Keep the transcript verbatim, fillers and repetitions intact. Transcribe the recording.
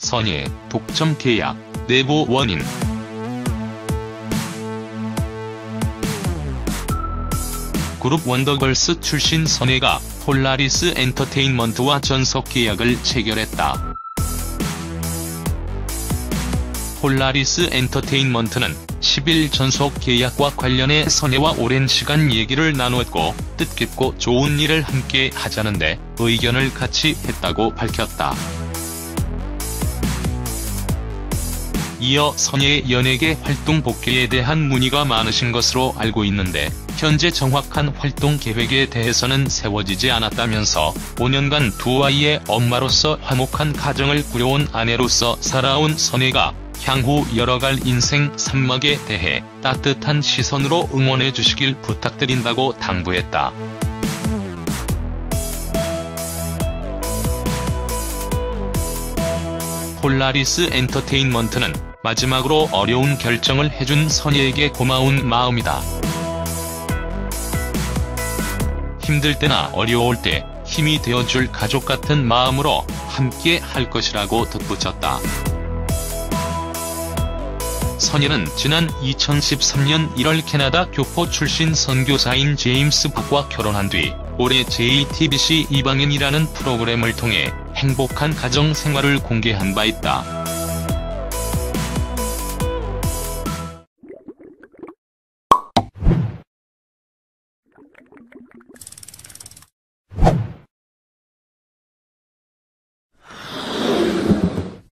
선예, 독점 계약, 내부 원인. 그룹 원더걸스 출신 선예가 폴라리스 엔터테인먼트와 전속 계약을 체결했다. 폴라리스 엔터테인먼트는 십 일 전속 계약과 관련해 선예와 오랜 시간 얘기를 나누었고 뜻깊고 좋은 일을 함께 하자는데 의견을 같이 했다고 밝혔다. 이어 선예의 연예계 활동 복귀에 대한 문의가 많으신 것으로 알고 있는데 현재 정확한 활동 계획에 대해서는 세워지지 않았다면서 오 년간 두 아이의 엄마로서 화목한 가정을 꾸려온 아내로서 살아온 선예가 향후 열어갈 인생 산막에 대해 따뜻한 시선으로 응원해 주시길 부탁드린다고 당부했다. 폴라리스 엔터테인먼트는 마지막으로 어려운 결정을 해준 선예에게 고마운 마음이다. 힘들 때나 어려울 때 힘이 되어줄 가족 같은 마음으로 함께 할 것이라고 덧붙였다. 선예는 지난 이천십삼 년 일월 캐나다 교포 출신 선교사인 제임스 박과 결혼한 뒤 올해 제이티비씨 이방인이라는 프로그램을 통해 행복한 가정 생활을 공개한 바 있다.